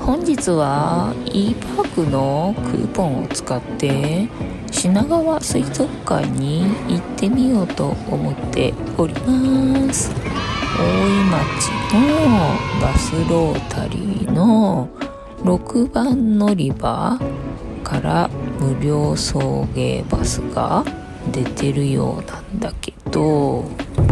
本日は e パークのクーポンを使って品川水族館に行ってみようと思っております。大井町のバスロータリーの6番乗り場から無料送迎バスが出てるようなんだけど、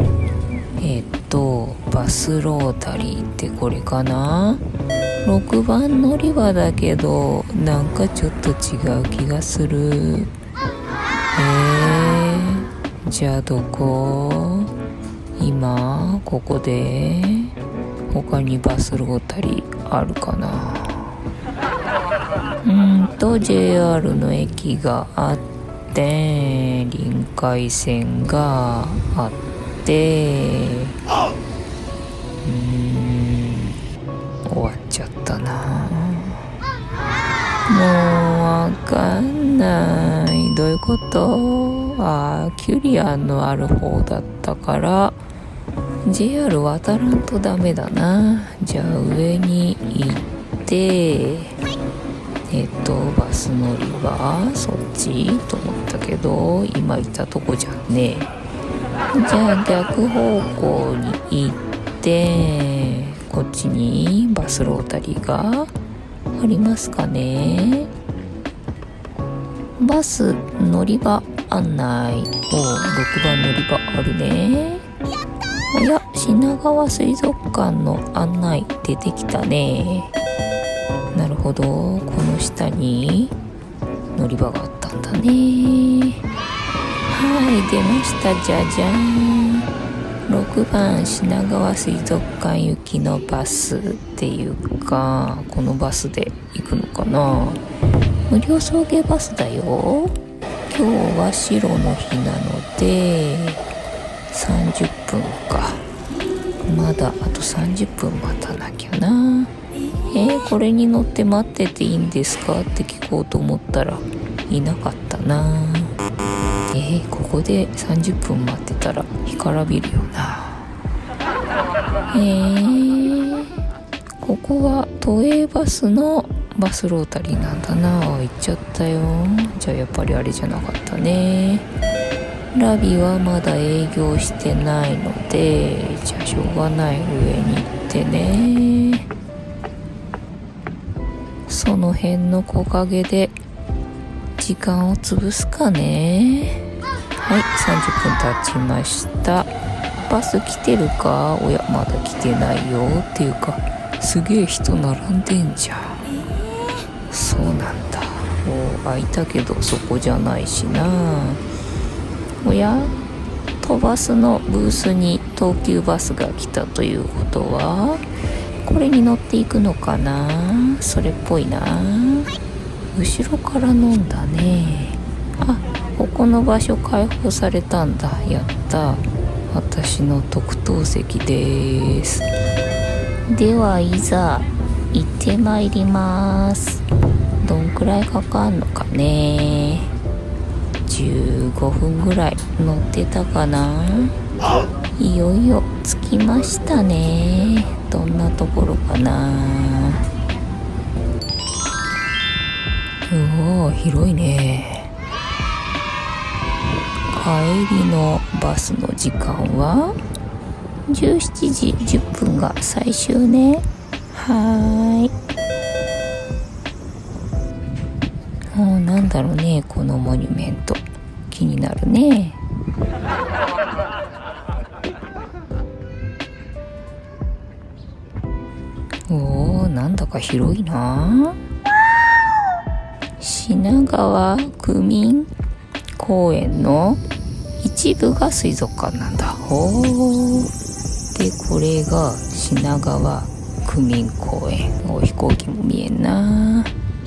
バスロータリーってこれかな。6番乗り場だけどなんかちょっと違う気がする。じゃあどこ？今ここで他にバスロータリーあるかな。JR の駅があって臨海線があって終わっちゃったな。もうわかんない。どういうこと？キュリアンのある方だったからJR 渡らんとダメだな。じゃあ上に行ってバス乗り場そっちと思ったけど今行ったとこじゃんね。じゃあ逆方向に行ってこっちにバスロータリーがありますかね。バス乗り場案内6番乗り場あるね。おや、品川水族館の案内出てきたね。なるほど、この下に乗り場があったんだね。はい、出ました。じゃじゃん。6番品川水族館行きのバスっていうか、このバスで行くのかな。無料送迎バスだよ。今日は白の日なので30分か。まだあと30分待たなきゃな。これに乗って待ってていいんですかって聞こうと思ったらいなかったな。ここで30分待ってたら干からびるよな。ここは都営バスのバスロータリーなんだな。行っちゃったよ。じゃあやっぱりあれじゃなかったね。ラビはまだ営業してないので、じゃあしょうがない、上に行ってね。その辺の木陰で時間を潰すかね。はい、30分経ちました。バス来てるか？おや、まだ来てないよ。っていうかすげえ人並んでんじゃん。そうなんだ。空いたけどそこじゃないしな。おや、都バスのブースに東急バスが来たということはこれに乗っていくのかな。それっぽいな。後ろから飲んだね。ここの場所開放されたんだ。やった。私の特等席です。ではいざ行ってまいります。どんくらいかかんのかね。15分ぐらい乗ってたかな。いよいよ着きましたね。どんなところかな。広いね。帰りのバスの時間は17時10分が最終ね。なんだろうね、このモニュメント気になるね。なんだか広いな。品川区民公園の一部が水族館なんだ。でこれが品川区民公園。飛行機も見えんな。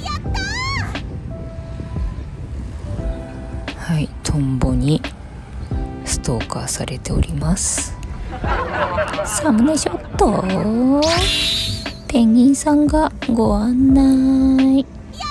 はい、トンボにストーカーされております。サムネショット。ペンギンさんがご案内。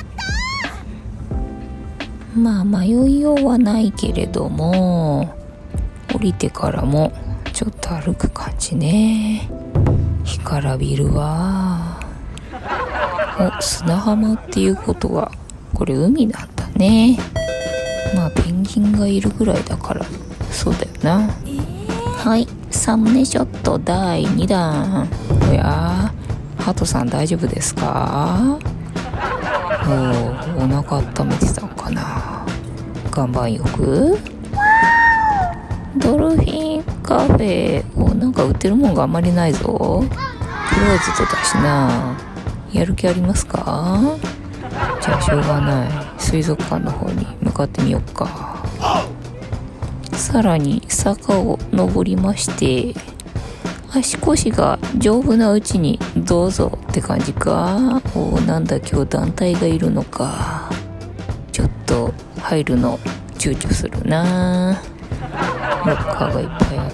迷いようはないけれども降りてからもちょっと歩く感じね。干からびるわ。 お、砂浜っていうことはこれ海なんだね。まあペンギンがいるぐらいだからそうだよな。はい、サムネショット第2弾。おやハトさん大丈夫ですか？お腹温めてたのかな。岩盤浴。ドルフィンカフェ。なんか売ってるもんがあんまりないぞ。クローズドだしな。やる気ありますか？じゃあしょうがない、水族館の方に向かってみようか。さらに坂を登りまして、足腰が丈夫なうちにどうぞって感じか。なんだ今日団体がいるのか。ちょっと入るの躊躇するな。ロッカーがいっぱいあって、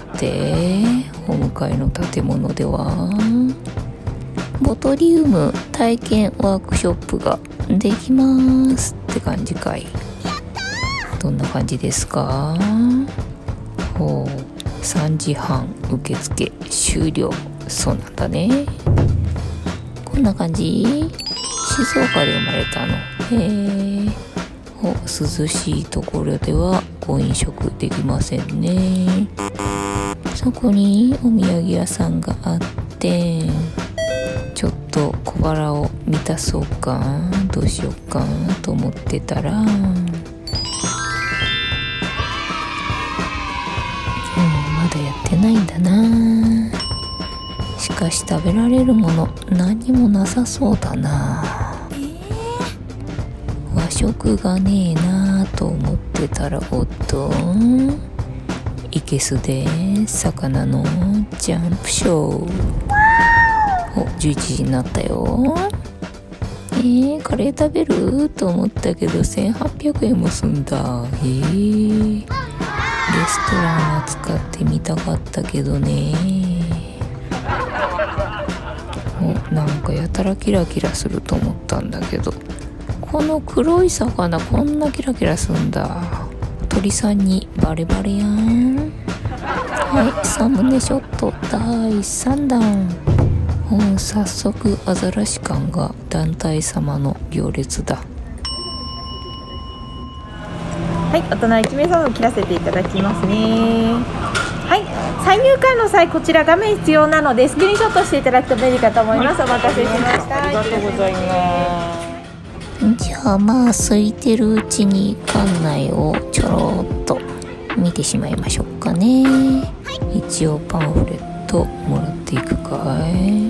お向かいの建物ではボトリウム体験ワークショップができますって感じかい。どんな感じですか？3時半受付終了。そうなんだね。こんな感じ。静岡で生まれたの。涼しいところではご飲食できませんね。そこにお土産屋さんがあって、ちょっと小腹を満たそうか、どうしようかと思ってたら、まだやってないんだな。しかし食べられるもの何もなさそうだな。和食がねえなと思ってたら、いけすで魚のジャンプショー。11時になったよ。カレー食べると思ったけど1800円もすんだ。レストランは使ってみたかったけどね。なんかやたらキラキラすると思ったんだけど、この黒い魚こんなキラキラすんだ。鳥さんにバレバレやん。はい、サムネショット第3弾。早速アザラシ館が団体様の行列だ。 はい、大人1名様を切らせていただきますね。はい、再入館の際こちら画面必要なのでスクリーンショットしていただくと便利かと思います。お待たせしました。 ありがとうございます。じゃあまあ空いてるうちに館内をちょろっと見てしまいましょうかね。一応パンフレットもらっていくかい。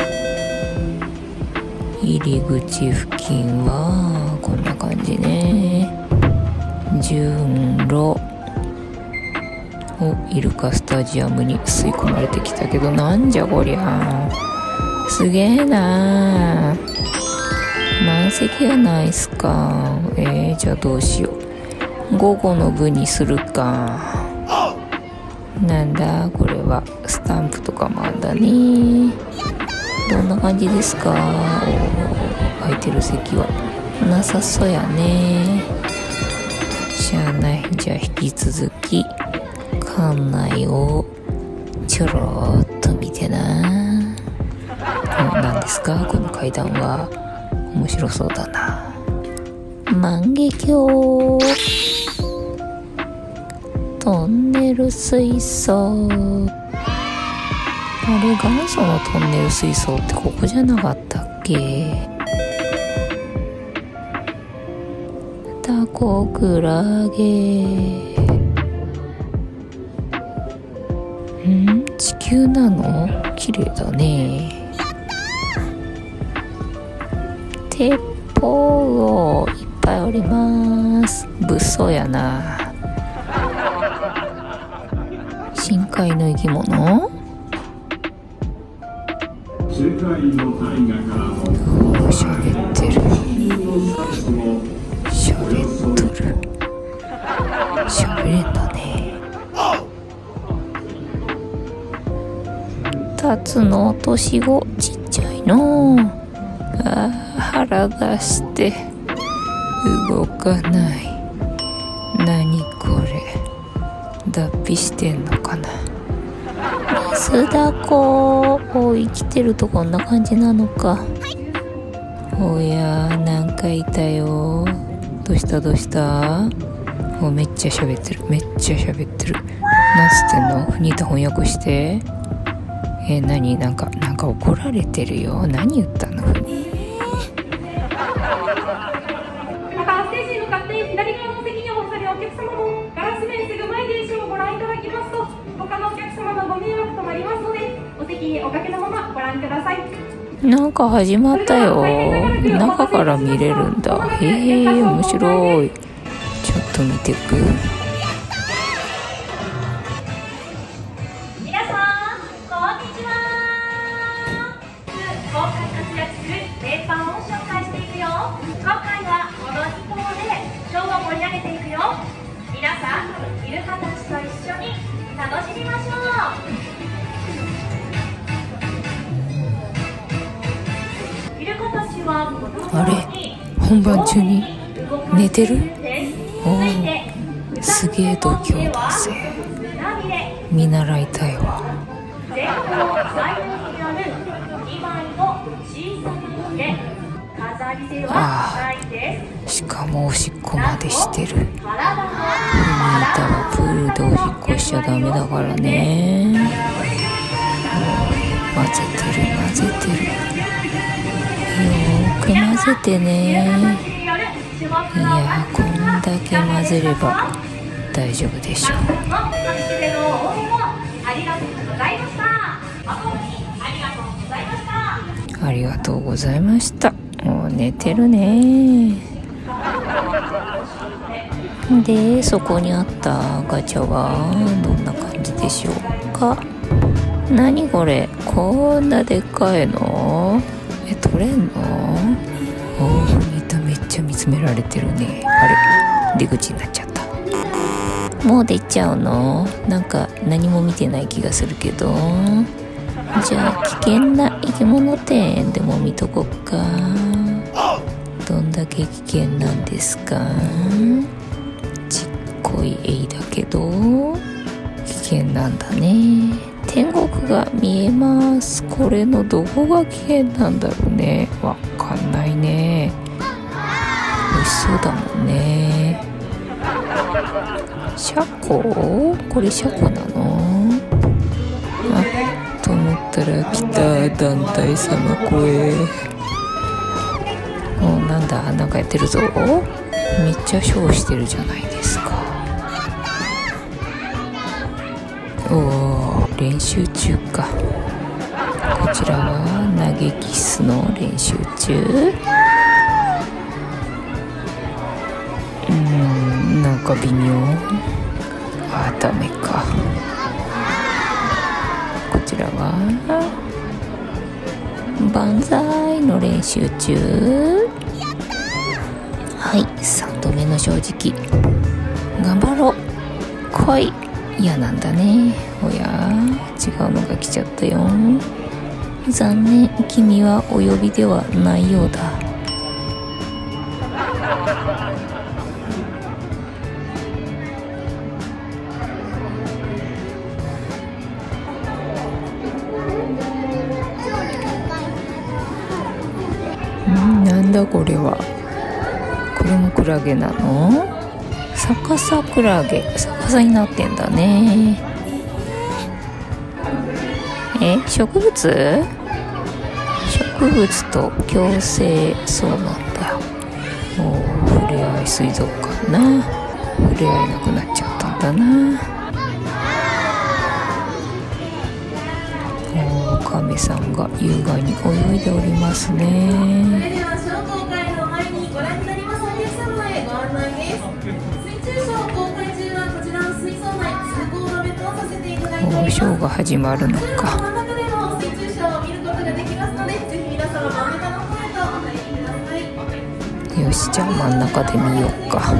入り口付近はこんな感じね。順路。イルカスタジアムに吸い込まれてきたけど、なんじゃこりゃ。すげえな。満席やないっすか。じゃあどうしよう。午後の部にするか。なんだこれは。スタンプとかもあんだね。どんな感じですか？空いてる席はなさそうやね。しゃあない。じゃあ引き続き館内をちょろっと見てな。何ですかこの階段は。面白そうだな。万華鏡、トンネル水槽。あれ元祖のトンネル水槽ってここじゃなかったっけ？タコクラゲ。地球なの？綺麗だね。鉄砲いっぱいおります。物騒やな。深海の生き物？ 世界の大河からもしゃべってる。しゃべっとる。しゃべれんだね。タツの落とし子ちっちゃいの。腹出して動かない。何これ。脱皮してんのかな。水だこ。生きてるとこんな感じなのか。 おやー、なんかいたよ。どうしたどうした？お、めっちゃ喋ってる、めっちゃ喋ってる。なんつってんの？フニータ翻訳して。何？なんか怒られてるよ。何言ったの？ またステージに向かって左側の席にお座りのお客様もガラス面すぐ前で後ろをご覧いただきますと他のお客様のご迷惑となりますので、お席におかけのままご覧ください。 なんか始まったよ。中から見れるんだ。へえ、面白い。ちょっと見てく。 皆さんこんにちは。今回活躍するメンバーを紹介していくよ。今回はこの2校でショーを盛り上げていくよ。皆さんイルカたちと一緒に楽しみましょう。 あれ、本番中に寝てる？おお、すげえ度胸だぜ。見習いたいわ。ああ、しかもおしっこまでしてる。フニータはプールでおしっこしちゃダメだからね。混ぜてる混ぜてる。よーく混ぜてね。いや、こんだけ混ぜれば大丈夫でしょう。ありがとうございました。もう寝てるね。で、そこにあったガチャはどんな感じでしょうか。何これ、こんなでっかいの？取れんの？おー、フニータめっちゃ見つめられてるね。あれ、出口になっちゃった。もう出ちゃうの？なんか何も見てない気がするけど。じゃあ危険な生き物店でも見とこっか。どんだけ危険なんですか？ちっこいエイだけど危険なんだね。天国が見えます。これのどこが危険なんだろうね。わかんないね。美味しそうだもんね。シャコ？これシャコなの？あ、と思ったら来た。団体様声。お、なんだ、なんかやってるぞ。めっちゃショーしてるじゃないですか。おー、練習中か。こちらは投げキスの練習中。なんか微妙。あ、ダメか。こちらは万歳の練習中。はい、3度目の正直。頑張ろう。来い。嫌なんだね。おや、違うのが来ちゃったよ。残念、君はお呼びではないようだ。なんだこれは。これもクラゲなの？逆さクラゲ、逆さになってんだね。植物？植物と共生。そうなんだ。もう触れ合い水族館な。触れ合えなくなっちゃったんだな。おー、カメさんが優雅に泳いでおりますね。ショーが始まるのか。よし、じゃあ真ん中で見ようか。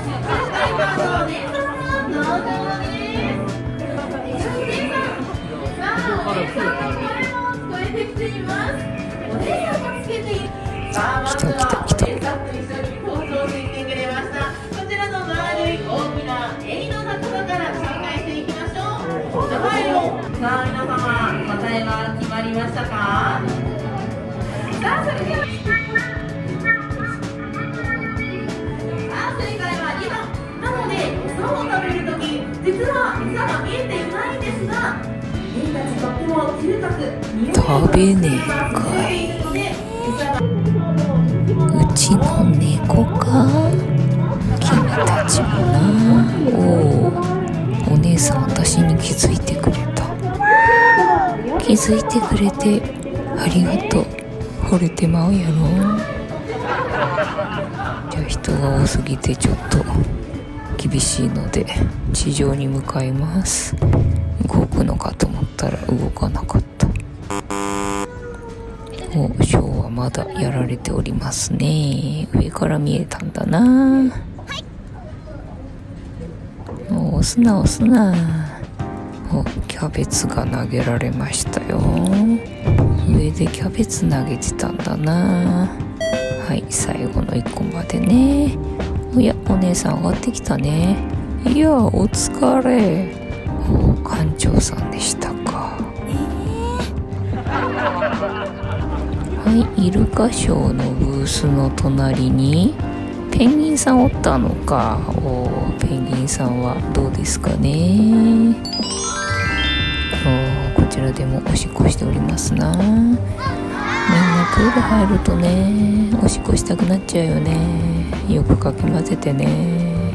来た来た来た。 さあ皆様、答えは決まりましたか？さあそれでは食べねえかい。うちの猫か。君たちもな。おお姉さん、私に気づいてくれた。気づいてくれてありがとう。惚れてまうやろ。じゃあ人が多すぎてちょっと厳しいので地上に向かいます。動くのかと思ったら動かなかった。お、ショーはまだやられておりますね。上から見えたんだな。お、押すな押すな。お、キャベツが投げられましたよ。上でキャベツ投げてたんだな。はい、最後の1個までね。おや、お姉さん上がってきたね。いや、お疲れ。お、館長さんでしたか。はい、イルカショーのブースの隣にペンギンさんおったのか。お、ペンギンさんはどうですかね。こちらでもおしっこしておりますな。みんなプール入るとね、おしっこしたくなっちゃうよね。よくかき混ぜてね。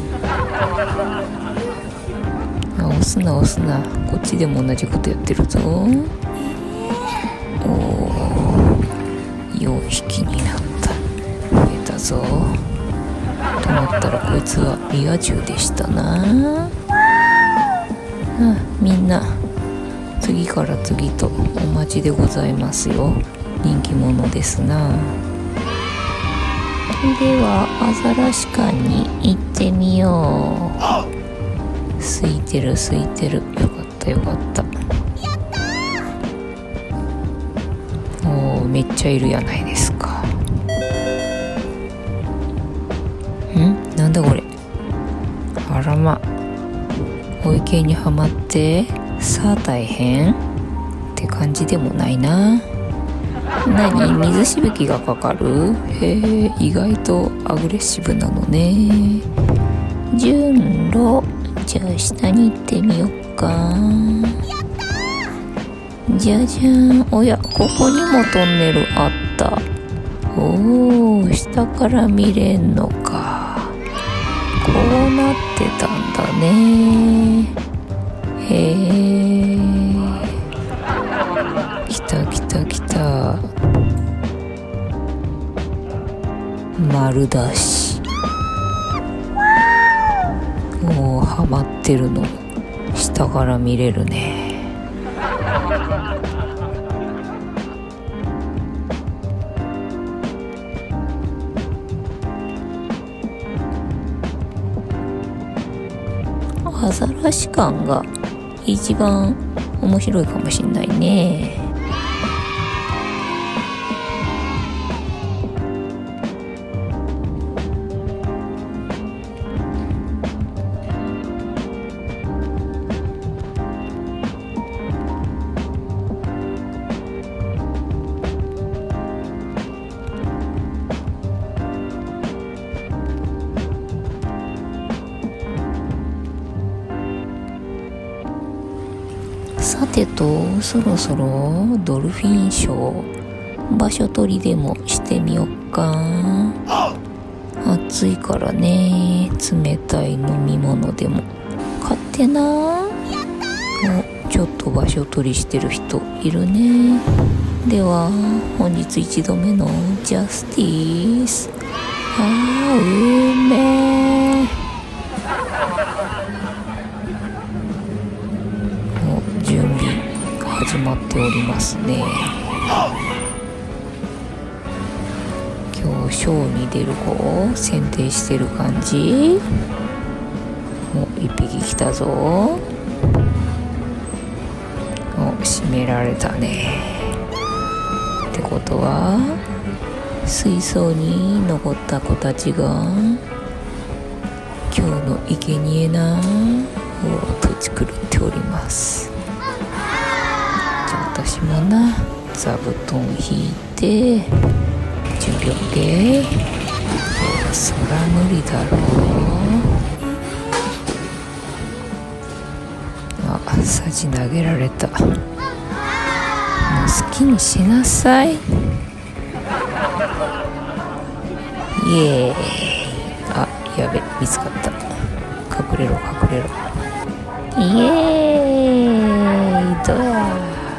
あ、押すな押すな。こっちでも同じことやってるぞ。おー、4匹になった。増えたぞ。と思ったらこいつはリア充でしたな。あ、みんな次から次とお待ちでございますよ。人気者ですな。ではアザラシ館に行ってみよう。空いてる空いてる。よかったよかった。おー、めっちゃいるやないですか。なんだこれ。あらま、保育園にはまってさあ大変って感じでもないな。何、水しぶきがかかる。へえ、意外とアグレッシブなのね。順路、じゃあ下に行ってみよっか。じゃじゃん。おや、ここにもトンネルあった。おー、下から見れんのか。こうなってたんだね。へえ、来た来た来た。丸出し。おー、ハマってるの下から見れるね。アザラシ館が一番面白いかもしんないね。さてと、そろそろドルフィンショー場所取りでもしてみよっか。暑いからね、冷たい飲み物でも買ってな。お、ちょっと場所取りしてる人いるね。では本日1度目のジャスティス。あー、うめー。準備始まっておりますね。今日ショーに出る子を選定してる感じ。お、1匹来たぞ。お、閉められたね。ってことは水槽に残った子たちが今日の生贄なをとち狂っております。私もな、座布団引いて準備 OK。 そら無理だろう。あ、さじ投げられた。 好きにしなさい。イエーイ。あ、やべ、見つかった。隠れろ隠れろ。イエーイ。どうや。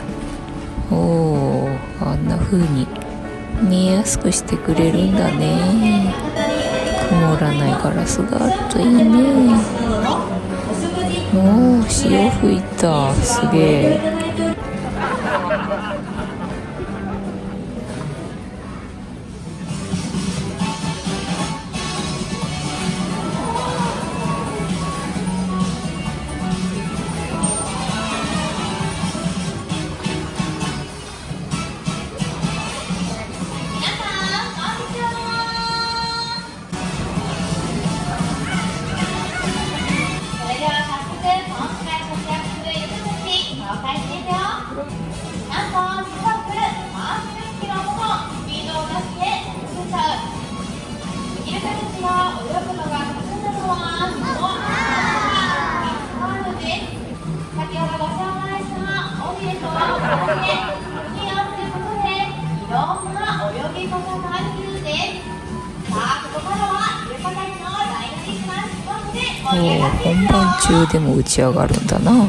おー、あんな風に見えやすくしてくれるんだね。曇らないガラスがあるといいね。おー、潮吹いた。すげえ。本番中でも打ち上がるんだな。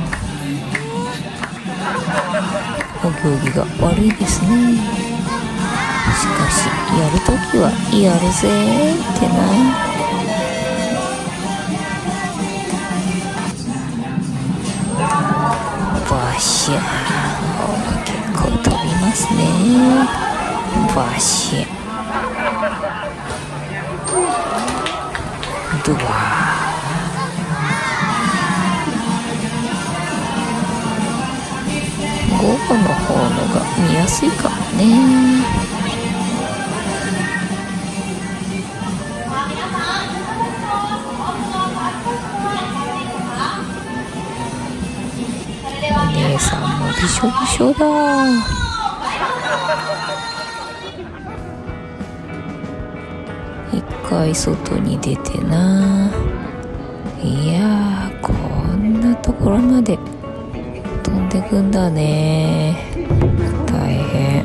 お行儀が悪いですね。しかしやるときはやるぜってな。バシャー、結構飛びますね。バシャドワー。午後の方のが見やすいかもね。お姉さんもびしょびしょだ。一回外に出てな。いやー、こんなところまで飛んでくんだね。大変。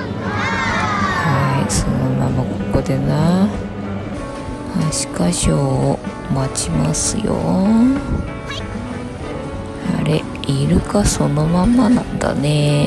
はい、そのままここでな、アシカショーを待ちますよ。あれ、イルカそのままなんだね。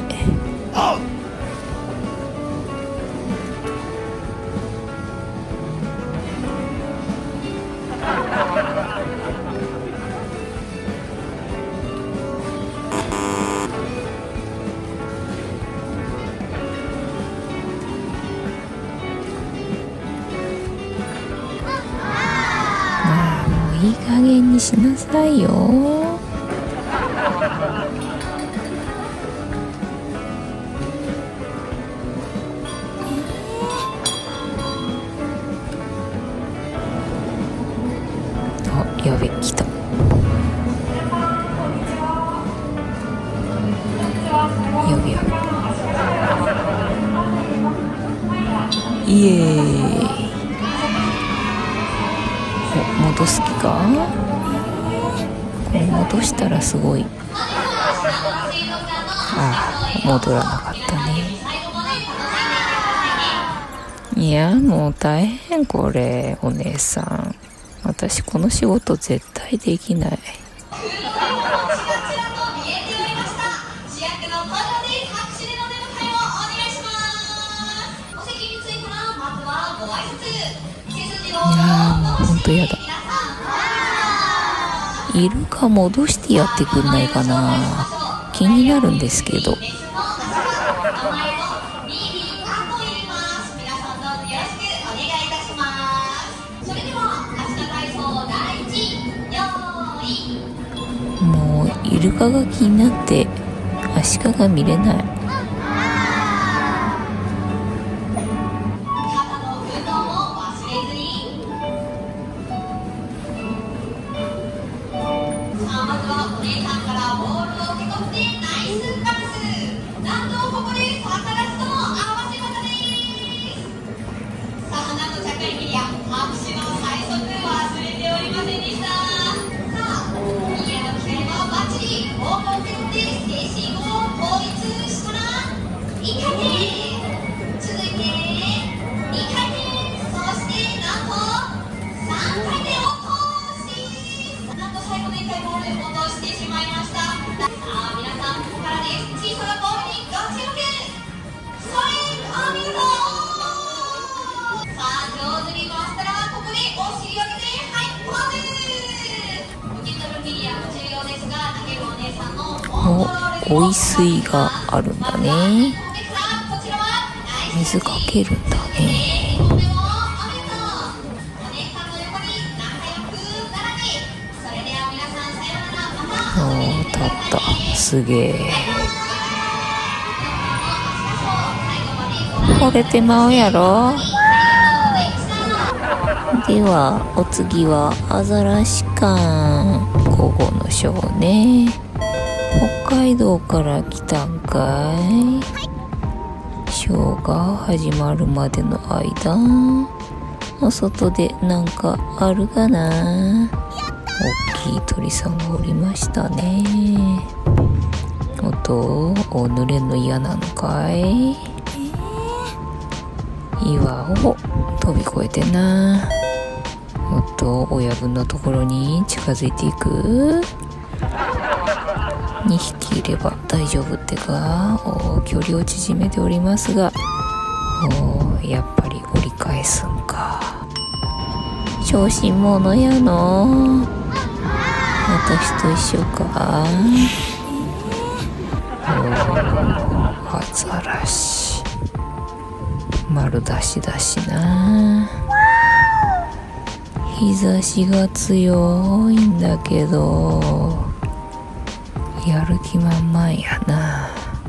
いい加減にしなさいよ。あ、やべ、来た。やべやべ。イエーイ。戻す気か？これ戻したらすごい。ああ、戻らなかったね。いや、もう大変これ、お姉さん。私この仕事絶対できない。いや、もうほんとやだ。イルカ戻してやってくんないかな。気になるんですけど。もうイルカが気になってアシカが見れない。 お、追い水があるんだね。水かけるんだね。立った。すげえ。惚れてまうやろ。ではお次はアザラシ館午後のショーね。北海道から来たんかい。ショーが始まるまでの間、お外でなんかあるかな。大きい鳥さんがおりましたね。音を濡れんの嫌なのかい。岩を飛び越えてな。もっと親分のところに近づいていく。2匹いれば大丈夫ってか。距離を縮めておりますが、やっぱり折り返すんか。小心者やの。私と一緒か。アザラシ丸出しだしな。日差しが強いんだけどやる気満々やな。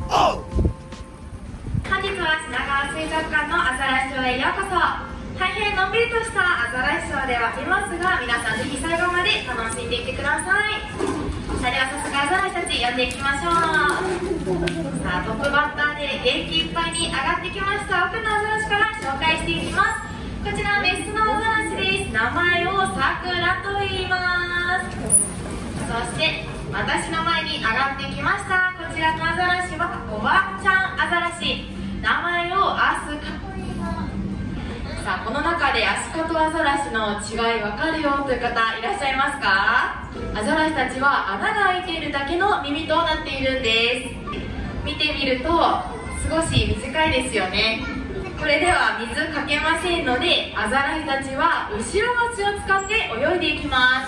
本日は品川水族館のアザラシショーへようこそ。大変のんびりとしたアザラシショーではありますが、皆さんぜひ最後まで楽しんでいってください。さあ、では早速アザラシたち呼んでいきましょう。さあ、トップバッターで元気いっぱいに上がってきました奥のアザラシから紹介していきます。こちらメスのアザラシです。名前をさくらと言います。そして私の前に上がってきました。こちらのアザラシはおばちゃんアザラシ。名前をアスカと言います。さあ、この中でアシカとアザラシの違い分かるよという方いらっしゃいますか？アザラシたちは穴が開いているだけの耳となっているんです。見てみると少し短いですよね。これでは水かけませんので、アザラシたちは後ろ足を使って泳いでいきます。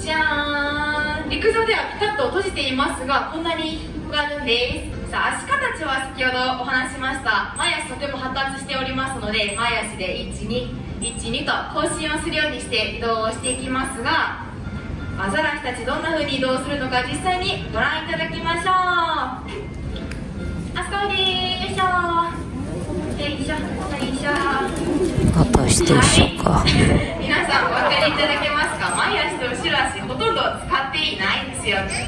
じゃーん。陸上ではピタッと閉じていますが、こんなに広がるんです。さあ、アシカたちは先ほどお話しました前足とても発達しておりますので、前足で12と更新をするようにして移動をしていきますが、アザラシたちどんな風に移動するのか実際にご覧いただきましょう。あそこでーしょー、よいしょよいしょ。 私と一緒か。 皆さんお分かりいただけますか？前足と後ろ足ほとんど使っていないんですよね。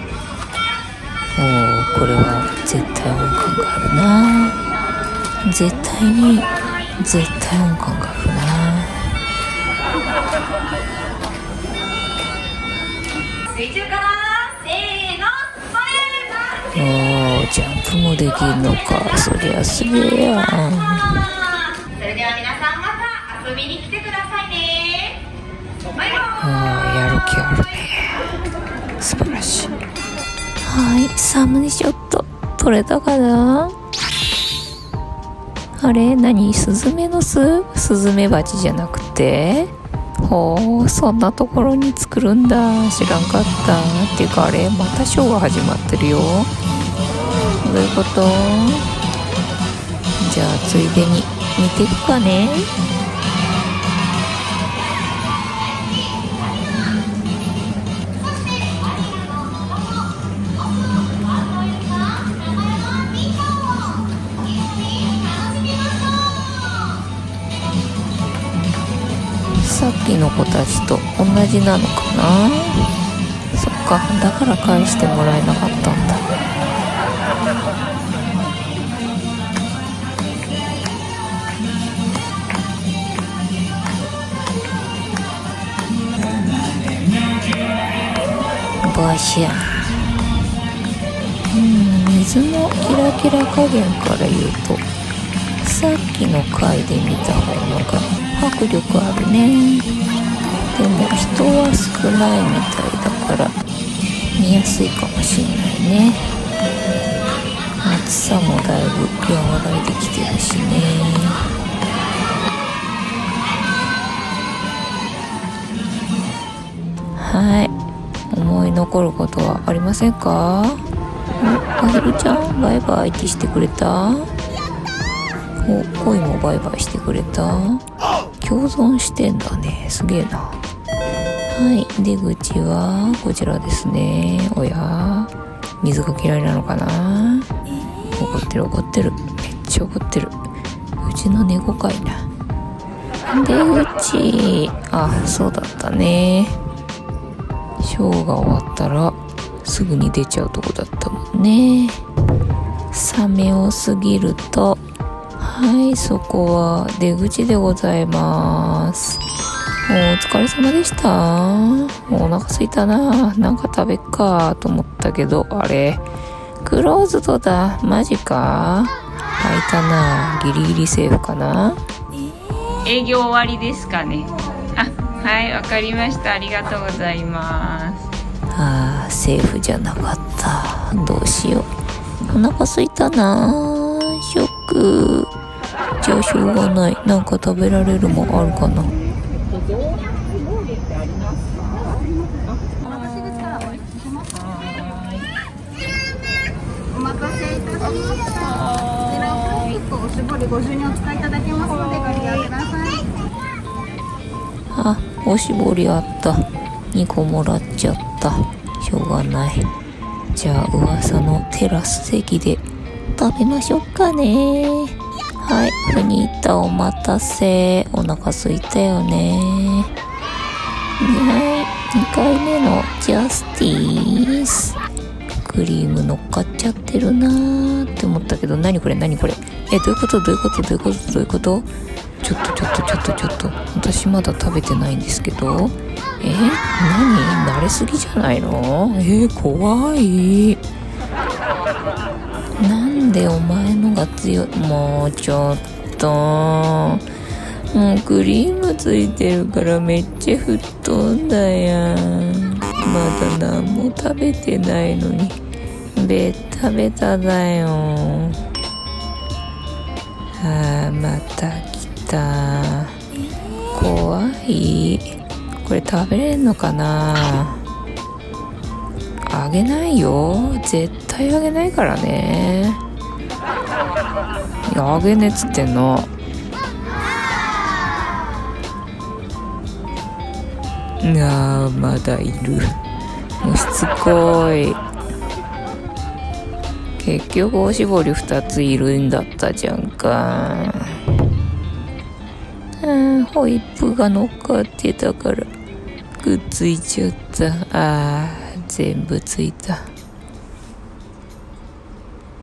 これは絶対音感があるな。絶対音感があるな。水中からせーの、それ！ ジャンプもできるのか。そりゃすげえやん。 それでは皆さんまた遊びに来てくださいね。バイバーイ。 やる気あるね。素晴らしい。はい、サムネショット撮れたかな。あれ、何？スズメの巣？スズメバチじゃなくて？ほう、そんなところに作るんだ。知らんかった。っていうか、あれまたショーが始まってるよ。どういうこと？じゃあついでに見ていくかね。さっきの子たちと同じなのかな。そっか、だから返してもらえなかったんだ。バシャン。 水のキラキラ加減から言うとさっきの回で見た方のが迫力あるね。でも人は少ないみたいだから見やすいかもしれないね。暑さもだいぶ和らいできてるしね。はい、思い残ることはありませんか？あひるちゃんバイバイってしてくれた？お、恋もバイバイしてくれた？共存してんだね、すげえな。はい、出口はこちらですね。おや、水が嫌いなのかな？怒ってる怒ってる、めっちゃ怒ってる。うちの猫かいな。出口、あ、そうだったね。ショーが終わったらすぐに出ちゃうとこだったもんね。サメを過ぎると、はい、そこは出口でございます。お疲れ様でした。お腹すいたな。なんか食べっかと思ったけど、あれクローズドだ。マジか。開いたな。ギリギリセーフかな。 営業終わりですかね。あ、はい、わかりました。ありがとうございます。 あー、セーフじゃなかった。どうしよう。お腹すいたな。ショック。じゃあしょうがない。なんか食べられるもんあるかな。 お待たせいたしました。こちらをプラスチックおしぼりご自由にお使いいただけますのでご利用ください。 あ、おしぼりあった。2個もらっちゃった。しょうがない。じゃあ噂のテラス席で食べましょうかね。はい、フニータお待たせ。お腹すいたよね。はい、2回目のジャスティス。クリーム乗っかっちゃってるなーって思ったけど、何これ何これ。どういうことどういうことどういうことどういうこと？ちょっと。私まだ食べてないんですけど。何？慣れすぎじゃないの？怖い。なんでお前のが強い。もうちょっと。もうクリームついてるからめっちゃ吹っ飛んだやん。まだ何も食べてないのにベタベタだよ。あー、また来た。怖い。これ食べれんのかな。あげないよ、絶対あげないからね。いや、あげねっつってんの。あー、まだいる。もうしつこい。結局おしぼり2ついるんだったじゃんか。ホイップが乗っかってたからくっついちゃった。あー、全部ついた。